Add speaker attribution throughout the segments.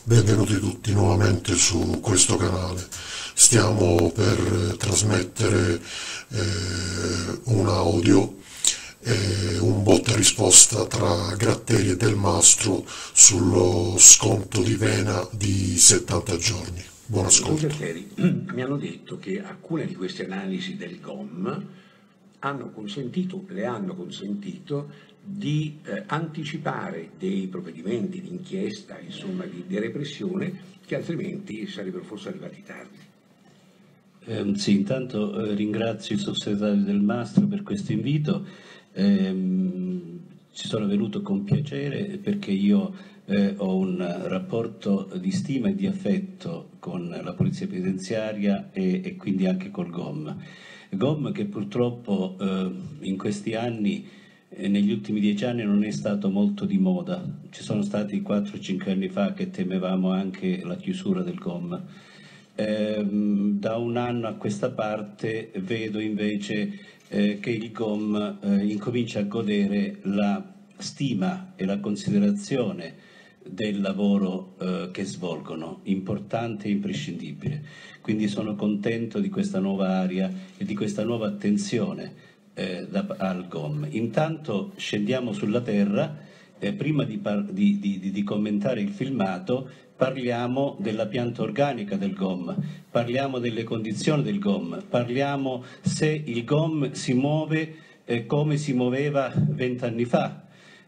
Speaker 1: Benvenuti tutti nuovamente su questo canale. Stiamo per trasmettere un audio, un botta e risposta tra Gratteri e Del Mastro sullo sconto di Vena di 70 giorni. Buon
Speaker 2: Dottor
Speaker 1: ascolto.
Speaker 2: Gratteri, mi hanno detto che alcune di queste analisi del GOM le hanno consentito di anticipare dei provvedimenti di inchiesta, insomma di repressione, che altrimenti sarebbero forse arrivati tardi.
Speaker 3: Sì, intanto ringrazio il sottosegretario Del Mastro per questo invito. Ci sono venuto con piacere perché io ho un rapporto di stima e di affetto con la Polizia Penitenziaria e quindi anche col GOM. GOM che purtroppo in questi anni, negli ultimi 10 anni, non è stato molto di moda. Ci sono stati 4-5 anni fa che temevamo anche la chiusura del GOM. Da un anno a questa parte vedo invece che il GOM incomincia a godere la stima e la considerazione del lavoro che svolgono, importante e imprescindibile. Quindi sono contento di questa nuova area e di questa nuova attenzione al GOM. Intanto scendiamo sulla terra, prima di commentare il filmato parliamo della pianta organica del GOM, parliamo delle condizioni del GOM, parliamo se il GOM si muove come si muoveva 20 anni fa,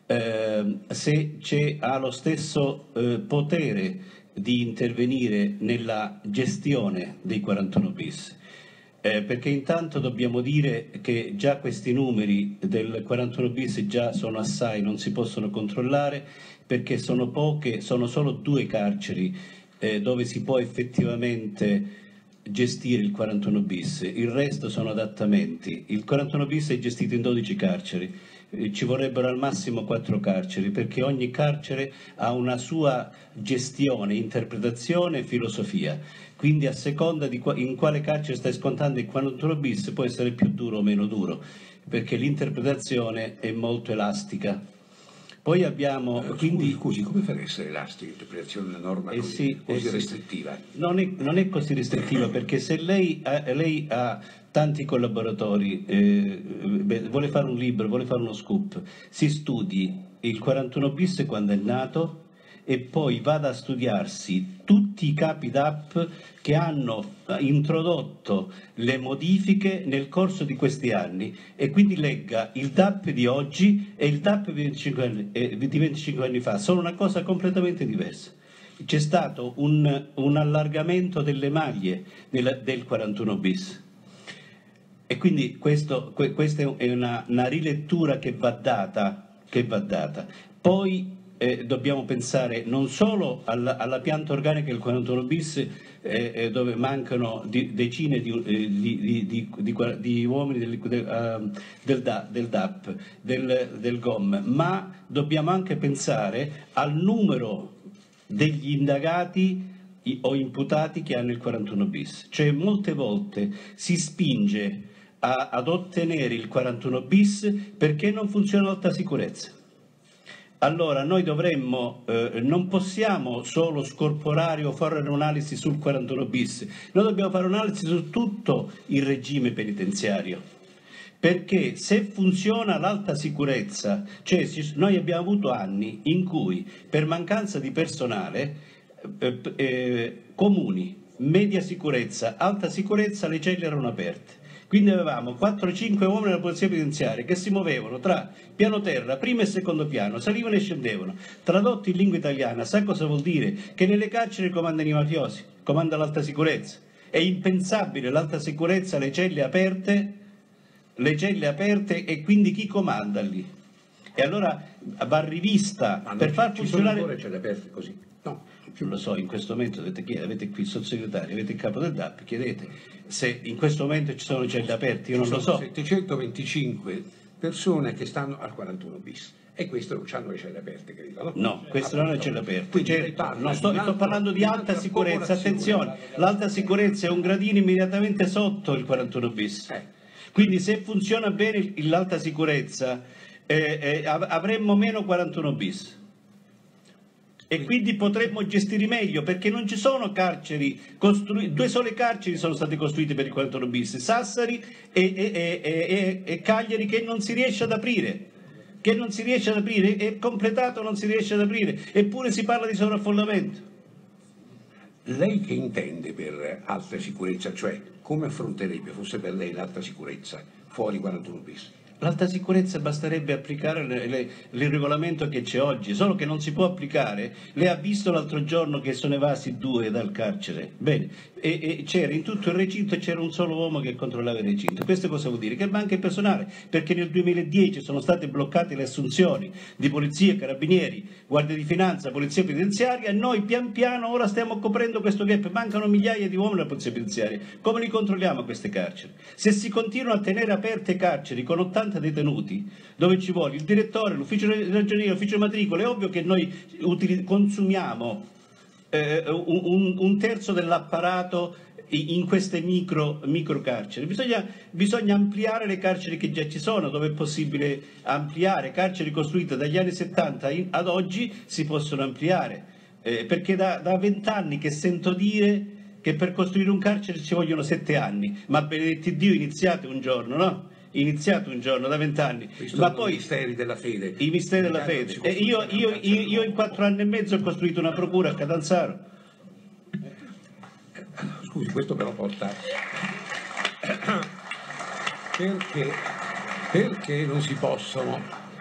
Speaker 3: se ha lo stesso potere di intervenire nella gestione dei 41 bis. Perché intanto dobbiamo dire che già questi numeri del 41 bis già sono assai, non si possono controllare perché sono poche, sono solo 2 carceri dove si può effettivamente gestire il 41 bis, il resto sono adattamenti. Il 41 bis è gestito in 12 carceri, ci vorrebbero al massimo 4 carceri perché ogni carcere ha una sua gestione, interpretazione e filosofia. Quindi a seconda di in quale carcere stai scontando il 41 bis può essere più duro o meno duro, perché l'interpretazione è molto elastica. Poi abbiamo...
Speaker 2: Scusi, come fa ad essere elastica l'interpretazione della norma così restrittiva?
Speaker 3: Non è così restrittiva perché se lei ha tanti collaboratori, vuole fare un libro, vuole fare uno scoop, si studi il 41 bis quando è nato e poi vada a studiarsi tutti i capi DAP che hanno introdotto le modifiche nel corso di questi anni e quindi legga il DAP di oggi e il DAP di 25 anni fa, sono una cosa completamente diversa. C'è stato un allargamento delle maglie del 41 bis. E quindi questa è una rilettura che va data. Poi dobbiamo pensare non solo alla pianta organica del 41 bis dove mancano decine di uomini del DAP, del GOM, ma dobbiamo anche pensare al numero degli indagati o imputati che hanno il 41 bis. Cioè molte volte si spinge ad ottenere il 41 bis perché non funziona l'alta sicurezza. Allora noi non possiamo solo scorporare o fare un'analisi sul 41 bis, noi dobbiamo fare un'analisi su tutto il regime penitenziario, perché se funziona l'alta sicurezza, cioè noi abbiamo avuto anni in cui per mancanza di personale comuni, media sicurezza, alta sicurezza, le celle erano aperte. Quindi avevamo 4-5 uomini della polizia penitenziaria che si muovevano tra piano terra, primo e secondo piano, salivano e scendevano. Tradotti in lingua italiana, sa cosa vuol dire? Che nelle carceri comandano i mafiosi, comanda l'alta sicurezza. È impensabile l'alta sicurezza, le celle aperte e quindi chi comanda lì? E allora va rivista per far funzionare...
Speaker 2: Ci sono ancora celle aperte così? No.
Speaker 3: Non lo so, in questo momento avete qui il sottosegretario, avete il capo del DAP, chiedete se in questo momento ci sono celle aperte, io non lo so.
Speaker 2: 725 persone che stanno al 41 bis e queste non hanno le celle aperte, credo, no?
Speaker 3: No, queste non hanno le celle aperte.
Speaker 2: Quindi
Speaker 3: Sto parlando di alta sicurezza, attenzione, l'alta sicurezza è un gradino immediatamente sotto il 41 bis. Quindi se funziona bene l'alta sicurezza avremmo meno 41 bis. E quindi potremmo gestire meglio, perché non ci sono carceri costruite, 2 sole carceri sono state costruite per il 41 bis, Sassari e Cagliari, che non si riesce ad aprire, è completato, non si riesce ad aprire, eppure si parla di sovraffollamento.
Speaker 2: Lei che intende per alta sicurezza, cioè come affronterebbe, fosse per lei, l'alta sicurezza fuori 41 bis?
Speaker 3: L'alta sicurezza basterebbe applicare il regolamento che c'è oggi, solo che non si può applicare. Lei ha visto l'altro giorno che sono evasi 2 dal carcere, bene, e c'era in tutto il recinto, c'era un solo uomo che controllava il recinto. Questo cosa vuol dire? Che manca il personale, perché nel 2010 sono state bloccate le assunzioni di polizia, carabinieri, guardia di finanza, polizia penitenziaria, e noi pian piano ora stiamo coprendo questo gap. Mancano migliaia di uomini alla polizia penitenziaria. Come li controlliamo queste carceri? Se si continuano a tenere aperte carceri con 80 detenuti, dove ci vuole il direttore, l'ufficio ragioniere, l'ufficio matricole, è ovvio che noi consumiamo un terzo dell'apparato in queste micro carceri. Bisogna ampliare le carceri che già ci sono, dove è possibile ampliare. Carceri costruite dagli anni 70 ad oggi si possono ampliare, perché da 20 anni che sento dire che per costruire un carcere ci vogliono 7 anni, ma benedetti Dio, iniziate un giorno, no? Iniziato un giorno, da 20 anni. Ma poi
Speaker 2: i misteri della fede.
Speaker 3: I misteri della fede. Io in 4 anni e mezzo ho costruito una procura a Catanzaro.
Speaker 2: Scusi, questo però porta... Perché non si possono...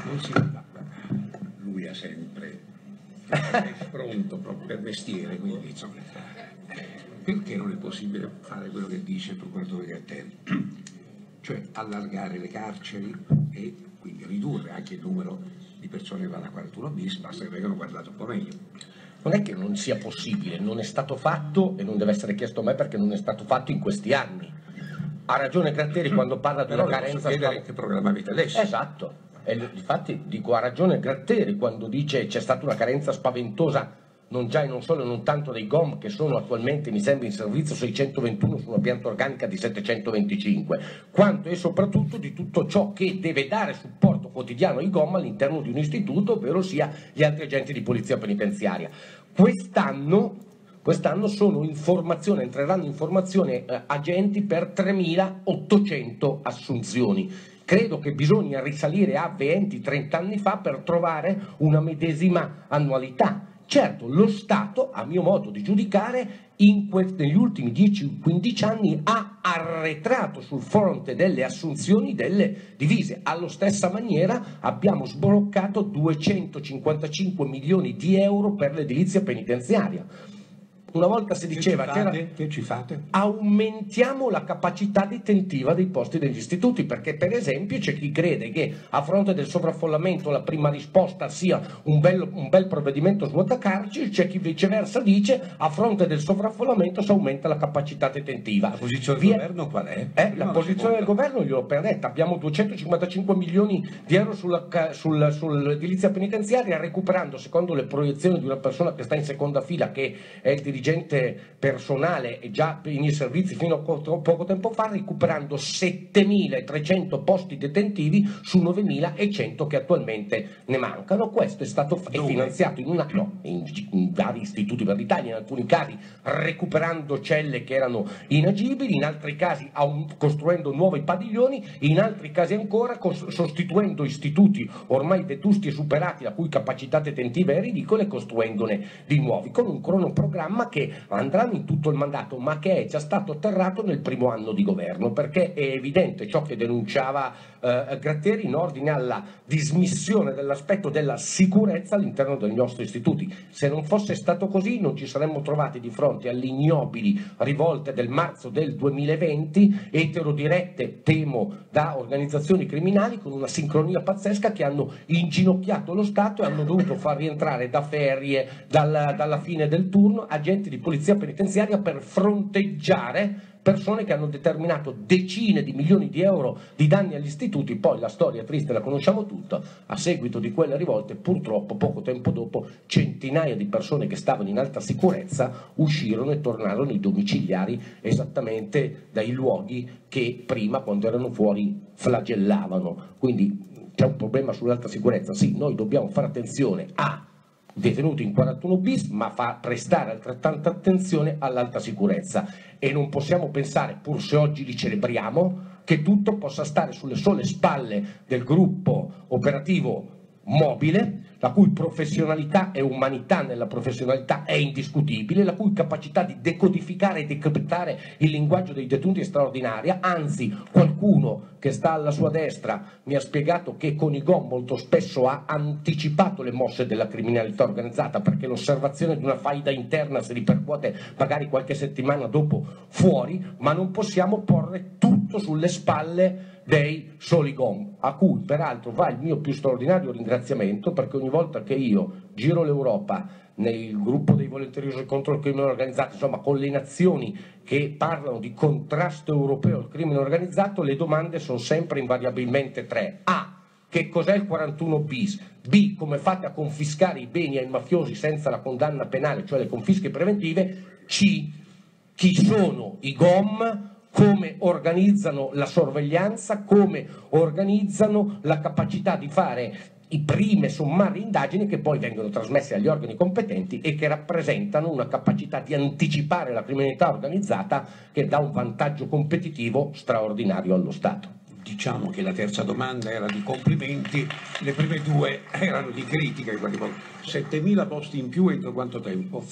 Speaker 2: Lui ha sempre... è pronto proprio per mestiere, quindi insomma... Perché non è possibile fare quello che dice il procuratore Gratteri? Cioè allargare le carceri e quindi ridurre anche il numero di persone che vanno a 41 bis, basta che vengano guardate un po' meglio.
Speaker 4: Non è che non sia possibile, non è stato fatto e non deve essere chiesto a me perché non è stato fatto in questi anni. Ha ragione Gratteri quando parla di una carenza...
Speaker 2: Che programma avete adesso?
Speaker 4: Esatto, e infatti dico, ha ragione Gratteri quando dice c'è stata una carenza spaventosa, non già e non solo, non tanto dei GOM, che sono attualmente, mi sembra, in servizio 621 su una pianta organica di 725, quanto e soprattutto di tutto ciò che deve dare supporto quotidiano ai GOM all'interno di un istituto, ovvero sia gli altri agenti di polizia penitenziaria. Quest'anno sono in formazione, entreranno in formazione agenti per 3.800 assunzioni. Credo che bisogna risalire a 20-30 anni fa per trovare una medesima annualità. Certo, lo Stato, a mio modo di giudicare, negli ultimi 10-15 anni ha arretrato sul fronte delle assunzioni delle divise. Alla stessa maniera abbiamo sbloccato 255 milioni di euro per l'edilizia penitenziaria. Una volta si diceva
Speaker 2: che ci fate?
Speaker 4: Aumentiamo la capacità detentiva dei posti degli istituti, perché per esempio c'è chi crede che a fronte del sovraffollamento la prima risposta sia un bel provvedimento svuota carceri, c'è chi viceversa dice a fronte del sovraffollamento si aumenta la capacità detentiva.
Speaker 2: La posizione del governo qual è?
Speaker 4: La posizione del governo gliel'ho appena detta, abbiamo 255 milioni di euro sull'edilizia penitenziaria, recuperando, secondo le proiezioni di una persona che sta in seconda fila, che è il dirigente personale e già in servizi fino a poco tempo fa, recuperando 7.300 posti detentivi su 9.100 che attualmente ne mancano. Questo è stato finanziato in vari istituti per l'Italia, in alcuni casi recuperando celle che erano inagibili, in altri casi costruendo nuovi padiglioni, in altri casi ancora sostituendo istituti ormai vetusti e superati, la cui capacità detentiva è ridicola, e costruendone di nuovi, con un cronoprogramma che andranno in tutto il mandato, ma che è già stato atterrato nel primo anno di governo, perché è evidente ciò che denunciava Gratteri in ordine alla dismissione dell'aspetto della sicurezza all'interno dei nostri istituti. Se non fosse stato così non ci saremmo trovati di fronte alle ignobili rivolte del marzo del 2020, eterodirette, temo, da organizzazioni criminali con una sincronia pazzesca, che hanno inginocchiato lo Stato e hanno dovuto far rientrare da ferie, dalla fine del turno, agenti di polizia penitenziaria per fronteggiare persone che hanno determinato decine di milioni di euro di danni agli istituti. Poi la storia triste la conosciamo tutta: a seguito di quelle rivolte, purtroppo poco tempo dopo, centinaia di persone che stavano in alta sicurezza uscirono e tornarono ai domiciliari, esattamente dai luoghi che prima, quando erano fuori, flagellavano. Quindi c'è un problema sull'alta sicurezza. Sì, noi dobbiamo fare attenzione a detenuti in 41 bis, ma fa prestare altrettanta attenzione all'alta sicurezza, e non possiamo pensare, pur se oggi li celebriamo, che tutto possa stare sulle sole spalle del gruppo operativo mobile, la cui professionalità e umanità nella professionalità è indiscutibile, la cui capacità di decodificare e decriptare il linguaggio dei detenuti è straordinaria. Anzi, qualcuno che sta alla sua destra mi ha spiegato che con i GOM molto spesso ha anticipato le mosse della criminalità organizzata, perché l'osservazione di una faida interna si ripercuote magari qualche settimana dopo fuori, ma non possiamo porre tutto sulle spalle dei soli GOM, a cui peraltro va il mio più straordinario ringraziamento, perché ogni volta che io giro l'Europa nel gruppo dei volontariosi contro il crimine organizzato, insomma con le nazioni che parlano di contrasto europeo al crimine organizzato, le domande sono sempre invariabilmente tre. A. Che cos'è il 41 bis? B. Come fate a confiscare i beni ai mafiosi senza la condanna penale, cioè le confische preventive? C. Chi sono i GOM? Come organizzano la sorveglianza, come organizzano la capacità di fare i prime sommarie indagini che poi vengono trasmesse agli organi competenti e che rappresentano una capacità di anticipare la criminalità organizzata che dà un vantaggio competitivo straordinario allo Stato.
Speaker 2: Diciamo che la terza domanda era di complimenti, le prime due erano di critica. 7.000 posti in più entro quanto tempo?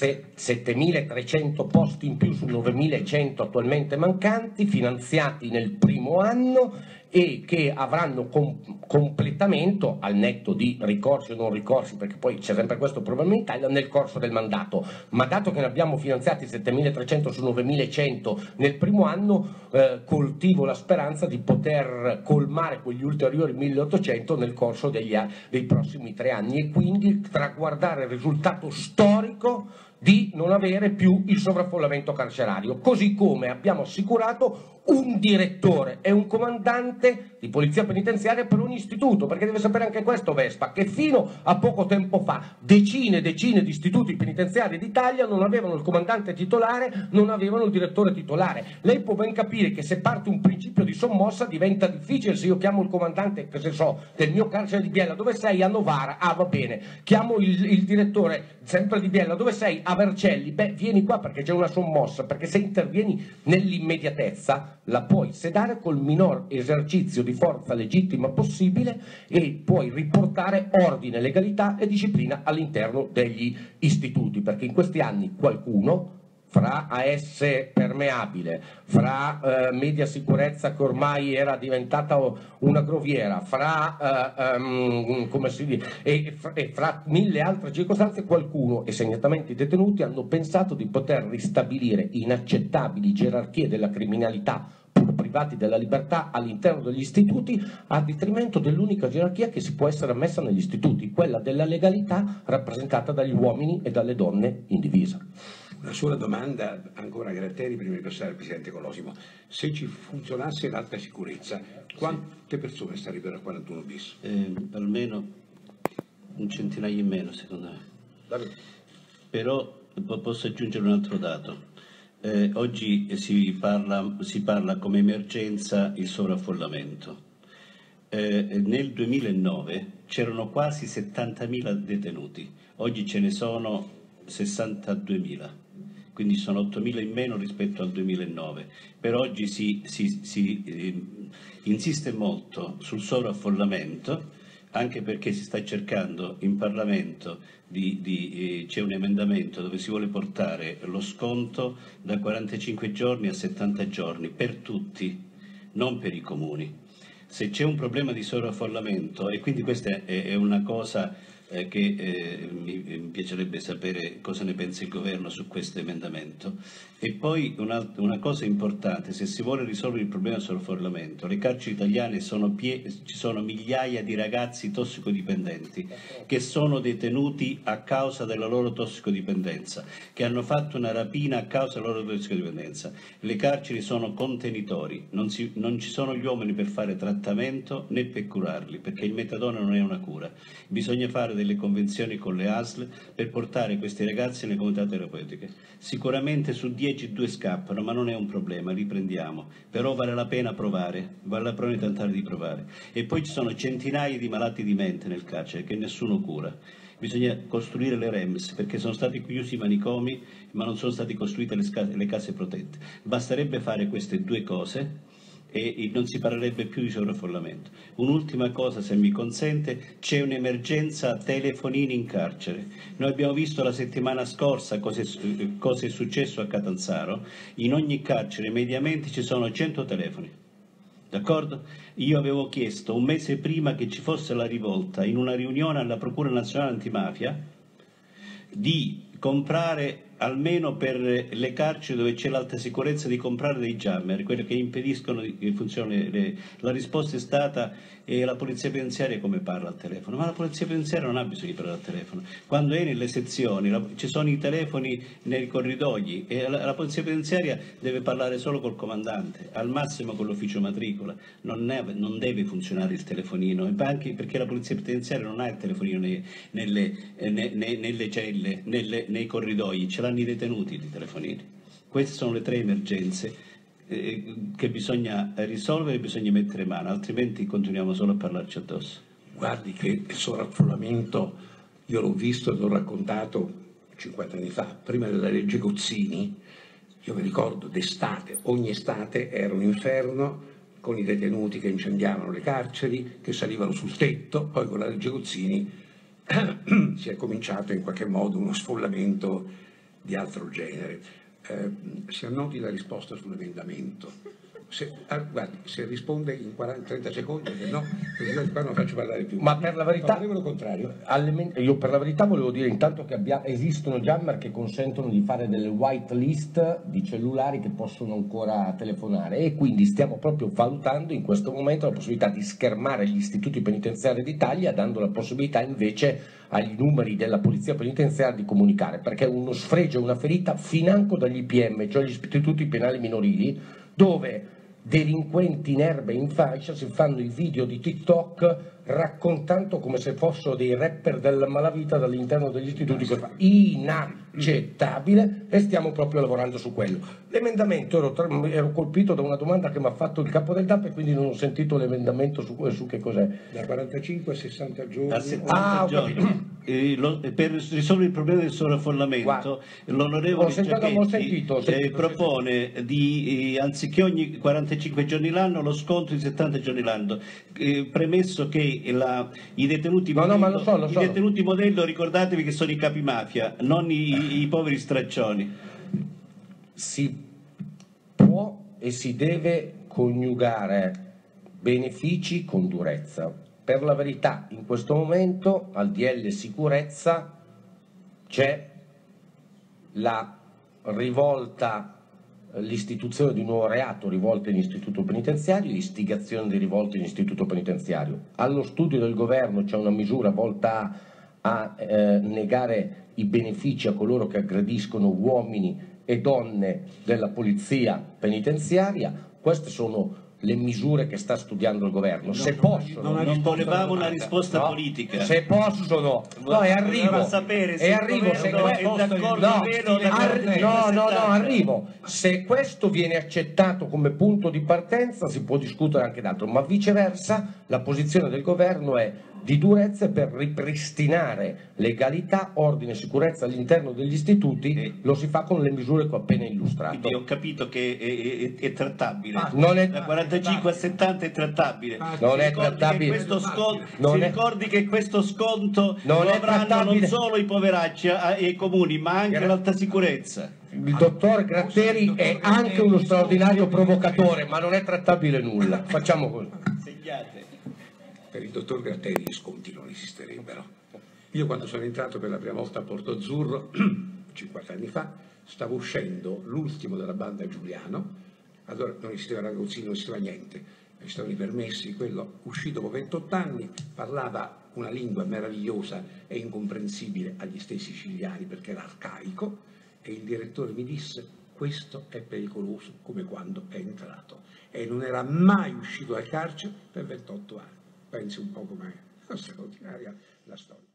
Speaker 4: 7.300 posti in più su 9.100 attualmente mancanti, finanziati nel primo anno, e che avranno completamento, al netto di ricorsi o non ricorsi, perché poi c'è sempre questo problema in Italia, nel corso del mandato. Ma dato che ne abbiamo finanziati 7.300 su 9.100 nel primo anno, coltivo la speranza di poter colmare quegli ulteriori 1.800 nel corso dei prossimi 3 anni, e quindi traguardare il risultato storico di non avere più il sovraffollamento carcerario, così come abbiamo assicurato un direttore e un comandante di polizia penitenziaria per ogni istituto, perché deve sapere anche questo Vespa, che fino a poco tempo fa decine e decine di istituti penitenziari d'Italia non avevano il comandante titolare, non avevano il direttore titolare. Lei può ben capire che se parte un principio di sommossa diventa difficile. Se io chiamo il comandante, che se so, del mio carcere di Biella, dove sei? A Novara. Ah, va bene. Chiamo il direttore sempre di Biella, dove sei? A Vercelli. Beh, vieni qua perché c'è una sommossa, perché se intervieni nell'immediatezza la puoi sedare col minor esercizio di forza legittima possibile e puoi riportare ordine, legalità e disciplina all'interno degli istituti, perché in questi anni qualcuno, fra AS permeabile, fra media sicurezza che ormai era diventata una groviera, fra come si dice, e fra mille altre circostanze, qualcuno, e segnatamente i detenuti, hanno pensato di poter ristabilire inaccettabili gerarchie della criminalità pur privati della libertà all'interno degli istituti, a detrimento dell'unica gerarchia che si può essere messa negli istituti, quella della legalità rappresentata dagli uomini e dalle donne in divisa.
Speaker 2: Una sola domanda ancora a Gratteri prima di passare al Presidente Colosimo. Se ci funzionasse l'alta sicurezza, quante persone sarebbero a 41 bis?
Speaker 3: Almeno un centinaio in meno, secondo me. Però posso aggiungere un altro dato. Oggi si parla come emergenza il sovraffollamento. Nel 2009 c'erano quasi 70.000 detenuti, oggi ce ne sono 62.000, quindi sono 8.000 in meno rispetto al 2009. Per oggi si insiste molto sul sovraffollamento, anche perché si sta cercando in Parlamento c'è un emendamento dove si vuole portare lo sconto da 45 giorni a 70 giorni per tutti, non per i comuni. Se c'è un problema di sovraffollamento, e quindi questa è una cosa che mi piacerebbe sapere cosa ne pensa il governo su questo emendamento. E poi una cosa importante: se si vuole risolvere il problema del sovraffollamento, le carceri italiane ci sono migliaia di ragazzi tossicodipendenti che sono detenuti a causa della loro tossicodipendenza, che hanno fatto una rapina a causa della loro tossicodipendenza. Le carceri sono contenitori, non ci sono gli uomini per fare trattamento né per curarli, perché il metadone non è una cura. Bisogna fare delle convenzioni con le ASL per portare questi ragazzi nelle comunità terapeutiche. Sicuramente su 10 2 scappano, ma non è un problema, riprendiamo. Però vale la pena provare, vale la pena tentare di provare. E poi ci sono centinaia di malati di mente nel carcere che nessuno cura. bisogna costruire le REMS, perché sono stati chiusi i manicomi ma non sono state costruite le case protette. Basterebbe fare queste due cose e non si parlerebbe più di sovraffollamento. Un'ultima cosa, se mi consente: c'è un'emergenza telefonini in carcere. Noi abbiamo visto la settimana scorsa cosa è successo a Catanzaro. In ogni carcere mediamente ci sono 100 telefoni. D'accordo? Io avevo chiesto un mese prima che ci fosse la rivolta, in una riunione alla Procura Nazionale Antimafia, di comprare, almeno per le carceri dove c'è l'alta sicurezza, di comprare dei jammer, quelli che impediscono che funzioni. La risposta è stata: la polizia penitenziaria come parla al telefono? Ma la polizia penitenziaria non ha bisogno di parlare al telefono. Quando è nelle sezioni ci sono i telefoni nei corridoi e la polizia penitenziaria deve parlare solo col comandante, al massimo con l'ufficio matricola. Non deve funzionare il telefonino, anche perché la polizia penitenziaria non ha il telefonino nelle celle, nei corridoi, ce l'hanno i detenuti i telefonini. Queste sono le 3 emergenze che bisogna risolvere e bisogna mettere mano, altrimenti continuiamo solo a parlarci addosso.
Speaker 2: Guardi che il sovraffollamento io l'ho visto e l'ho raccontato 50 anni fa, prima della legge Gozzini. Io mi ricordo d'estate, ogni estate era un inferno, con i detenuti che incendiavano le carceri, che salivano sul tetto. Poi con la legge Gozzini si è cominciato in qualche modo uno sfollamento di altro genere. Si annoti la risposta sull'emendamento. Guardi, se risponde in 30 secondi, no, Presidente, qua non faccio parlare più.
Speaker 4: Ma per la verità,
Speaker 2: contrario.
Speaker 4: io per la verità volevo dire intanto che esistono jammer che consentono di fare delle white list di cellulari che possono ancora telefonare, e quindi stiamo proprio valutando in questo momento la possibilità di schermare gli istituti penitenziari d'Italia, dando la possibilità invece agli numeri della polizia penitenziaria di comunicare, perché è uno sfregio, una ferita financo dagli IPM, cioè gli istituti penali minorili, dove delinquenti in erba e in fascia si fanno i video di TikTok raccontando come se fossero dei rapper della malavita dall'interno degli istituti. Inaccettabile, e stiamo proprio lavorando su quello. L'emendamento, ero colpito da una domanda che mi ha fatto il capo del DAP e quindi non ho sentito l'emendamento su che cos'è.
Speaker 2: Da 45 a 60 giorni.
Speaker 3: Da 70 giorni. Per risolvere il problema del sovraffollamento, l'onorevole Giachetti propone anziché ogni 45 giorni l'anno, lo sconto di 70 giorni l'anno, premesso che i detenuti detenuti modello, ricordatevi che sono i capimafia, non i poveri straccioni.
Speaker 4: Si può e si deve coniugare benefici con durezza. Per la verità, in questo momento al DL sicurezza c'è la rivolta, l'istituzione di un nuovo reato, rivolta in istituto penitenziario, istigazione di rivolta in istituto penitenziario. Allo studio del governo c'è una misura volta a negare i benefici a coloro che aggrediscono uomini e donne della polizia penitenziaria. Queste sono le misure che sta studiando il governo. Se possono,
Speaker 3: non volevamo una risposta politica.
Speaker 4: Se possono, no, e arrivo. Arrivo. Se questo viene accettato come punto di partenza, si può discutere anche d'altro, ma viceversa la posizione del governo è di durezza per ripristinare legalità, ordine e sicurezza all'interno degli istituti. Lo si fa con le misure che ho appena illustrato.
Speaker 3: Quindi ho capito che è trattabile. Da 45 a 70 è trattabile.
Speaker 4: Non è trattabile.
Speaker 3: Si ricordi che questo sconto lo avranno non solo i poveracci e i comuni, ma anche l'alta sicurezza.
Speaker 4: Il dottor Gratteri è anche uno straordinario provocatore, ma non è trattabile nulla. Facciamo così.
Speaker 3: Segnate.
Speaker 2: Per il dottor Gratteri gli sconti non esisterebbero. Io quando sono entrato per la prima volta a Porto Azzurro, 50 anni fa, stavo uscendo l'ultimo della banda Giuliano, allora non esisteva la Gozzini, non esisteva niente, esistevano i permessi, quello uscito dopo 28 anni, parlava una lingua meravigliosa e incomprensibile agli stessi siciliani perché era arcaico, e il direttore mi disse: questo è pericoloso come quando è entrato, e non era mai uscito dal carcere per 28 anni. Pensi un po' com'è straordinaria la storia.